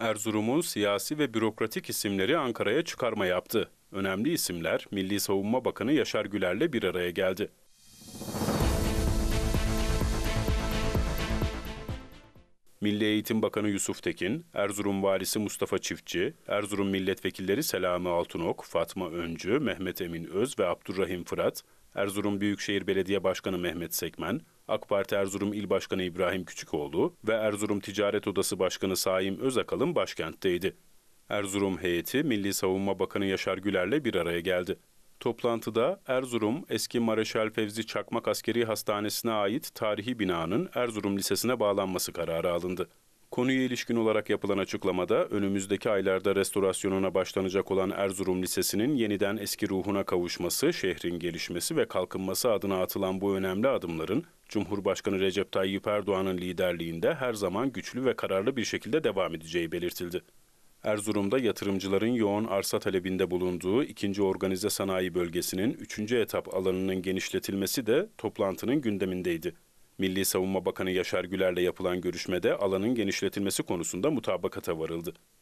Erzurum'un siyasi ve bürokratik isimleri Ankara'ya çıkarma yaptı. Önemli isimler Milli Savunma Bakanı Yaşar Güler'le bir araya geldi. Milli Eğitim Bakanı Yusuf Tekin, Erzurum Valisi Mustafa Çiftçi, Erzurum Milletvekilleri Selami Altınok, Fatma Öncü, Mehmet Emin Öz ve Abdurrahim Fırat, Erzurum Büyükşehir Belediye Başkanı Mehmet Sekmen, AK Parti Erzurum İl Başkanı İbrahim Küçükoğlu ve Erzurum Ticaret Odası Başkanı Saim Özakalın başkentteydi. Erzurum heyeti Milli Savunma Bakanı Yaşar Güler'le bir araya geldi. Toplantıda Erzurum Eski Mareşal Fevzi Çakmak Askeri Hastanesi'ne ait tarihi binanın Erzurum Lisesi'ne bağlanması kararı alındı. Konuya ilişkin olarak yapılan açıklamada önümüzdeki aylarda restorasyonuna başlanacak olan Erzurum Lisesi'nin yeniden eski ruhuna kavuşması, şehrin gelişmesi ve kalkınması adına atılan bu önemli adımların Cumhurbaşkanı Recep Tayyip Erdoğan'ın liderliğinde her zaman güçlü ve kararlı bir şekilde devam edeceği belirtildi. Erzurum'da yatırımcıların yoğun arsa talebinde bulunduğu 2. Organize Sanayi Bölgesi'nin 3. etap alanının genişletilmesi de toplantının gündemindeydi. Milli Savunma Bakanı Yaşar Güler'le yapılan görüşmede alanın genişletilmesi konusunda mutabakata varıldı.